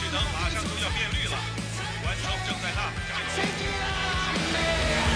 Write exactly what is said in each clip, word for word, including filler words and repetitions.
能马上就要变绿了，观众正在呐喊。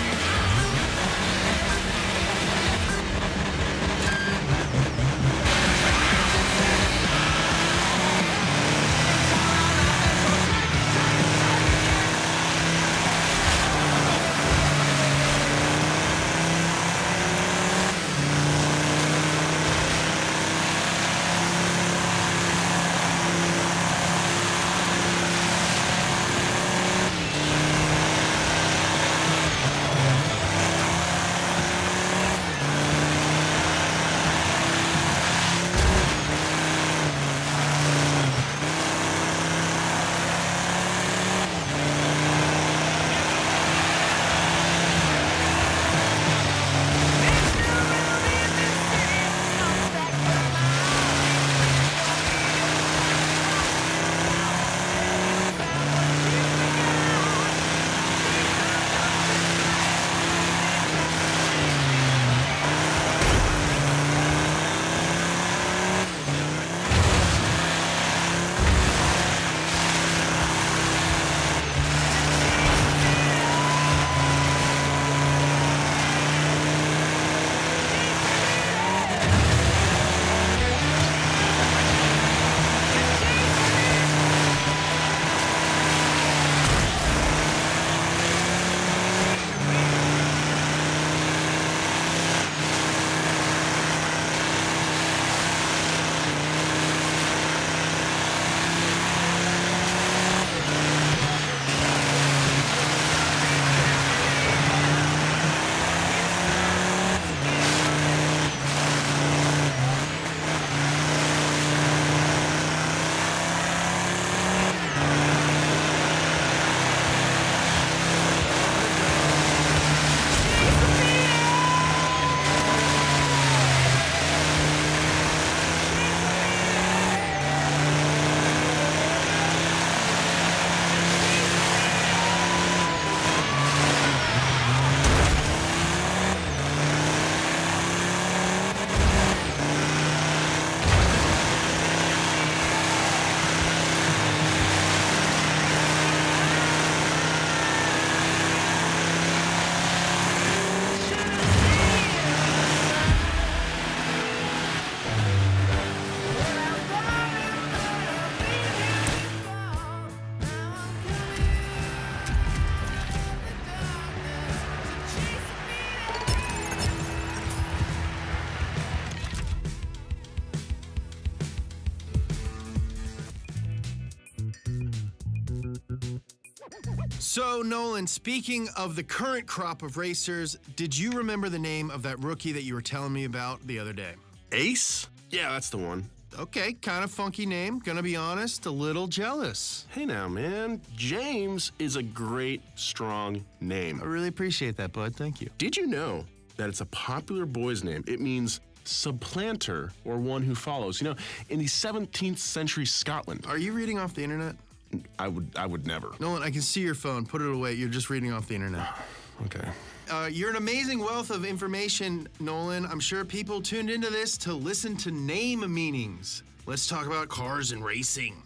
So, Nolan, speaking of the current crop of racers, did you remember the name of that rookie that you were telling me about the other day? Ace? Yeah, that's the one. Okay, kind of funky name. Gonna be honest, a little jealous. Hey now, man. James is a great, strong name. I really appreciate that, bud. Thank you. Did you know that it's a popular boy's name? It means supplanter, or one who follows. You know, in the seventeenth century Scotland. Are you reading off the internet? I would I would never. Nolan, I can see your phone. Put it away. You're just reading off the internet. Okay. Uh, you're an amazing wealth of information, Nolan. I'm sure people tuned into this to listen to name meanings. Let's talk about cars and racing.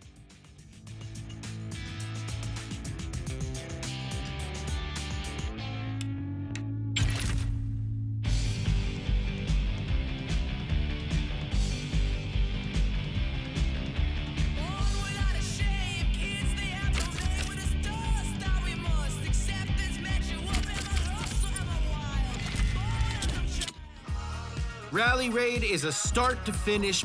Rally Raid is a start-to-finish.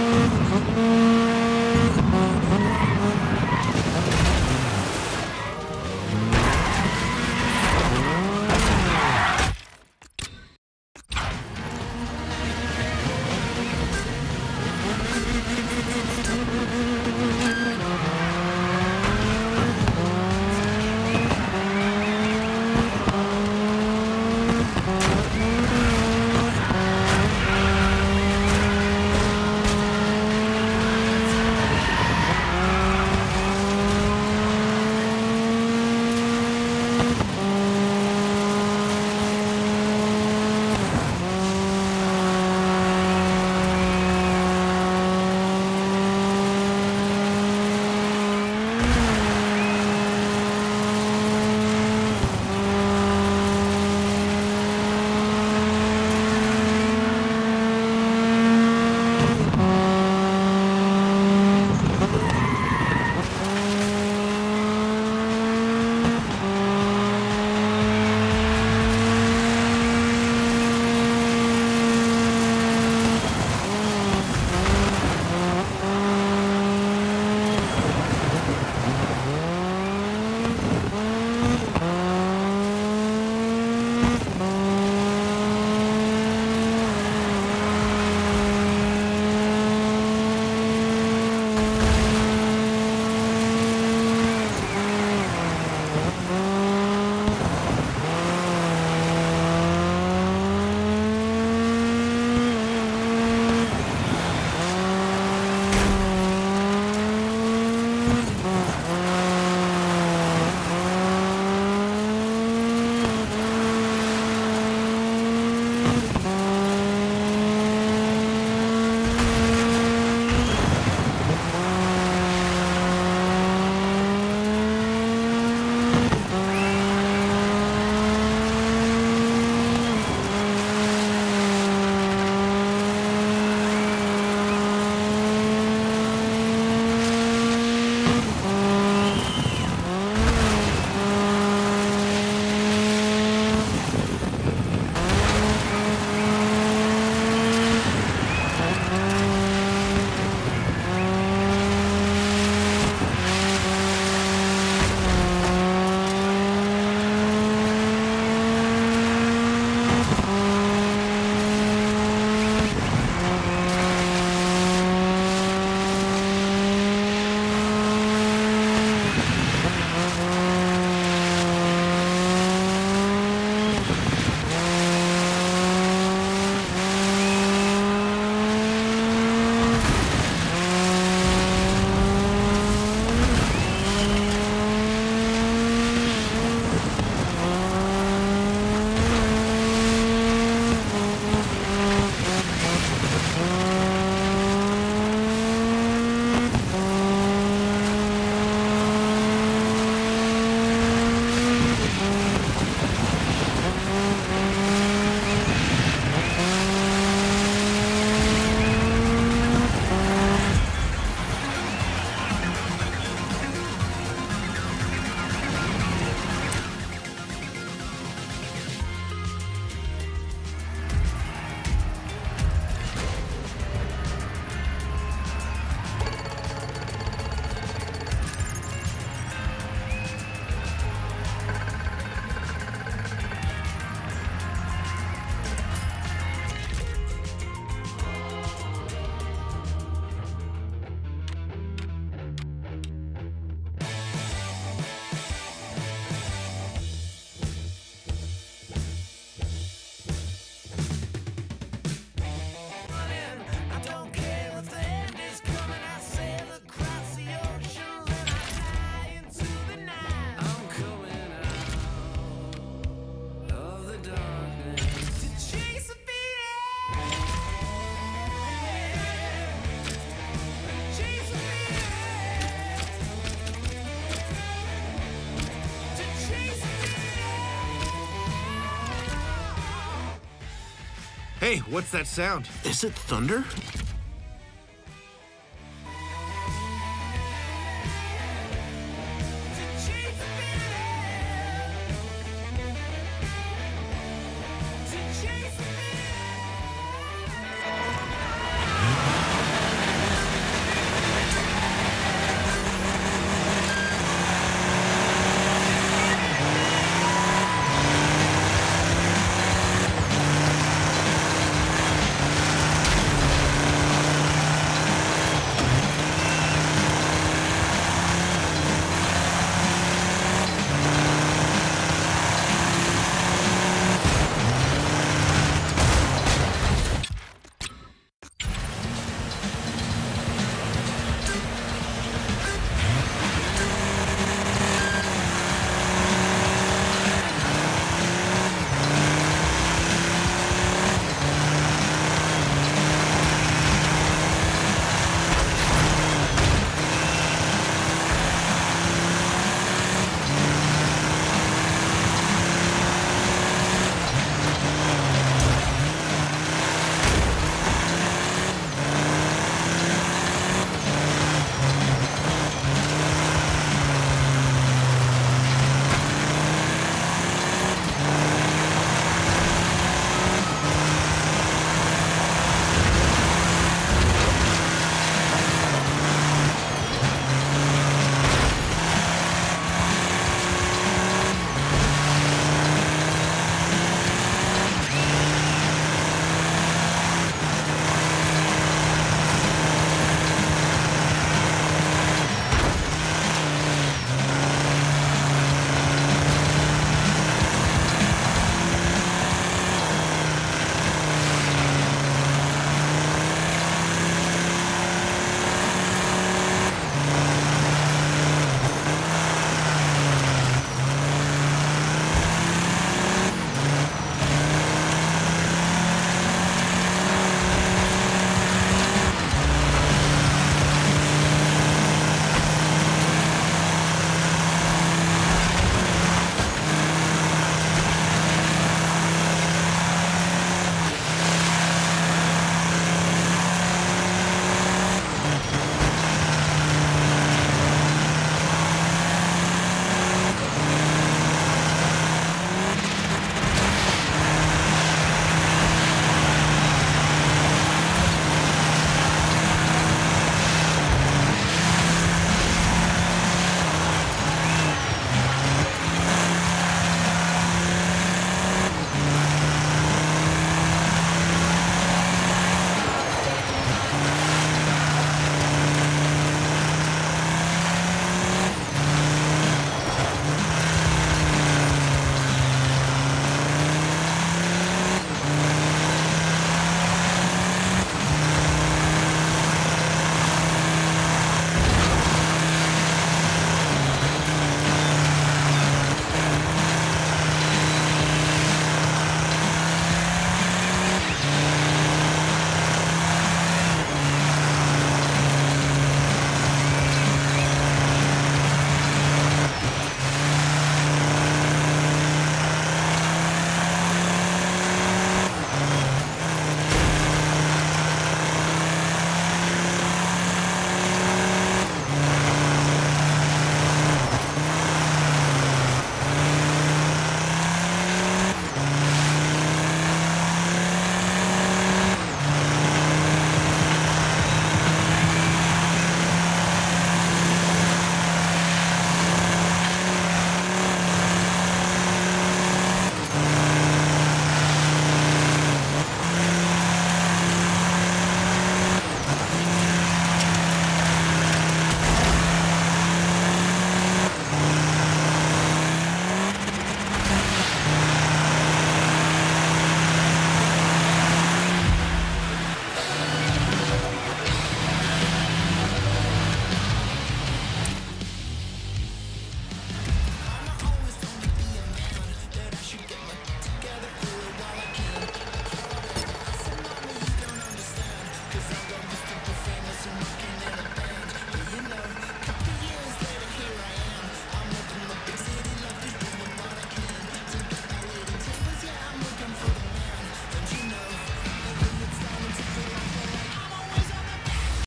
Hey, what's that sound? Is it thunder?